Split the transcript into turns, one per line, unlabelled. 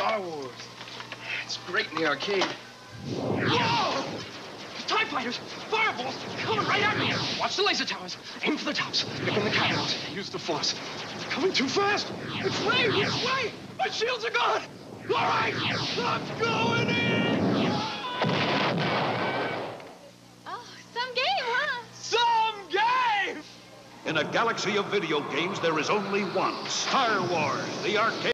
Star Wars. It's great in the arcade.
Whoa! TIE fighters! Fireballs! Coming right at me! Watch the laser towers. Aim for the tops. Pick in the cannons. Use the force. They're coming too fast! Which way? Which way? My shields are gone! All right! I'm going in!
Oh, some game, huh?
Some game!
In a galaxy of video games, there is only one. Star Wars, the arcade.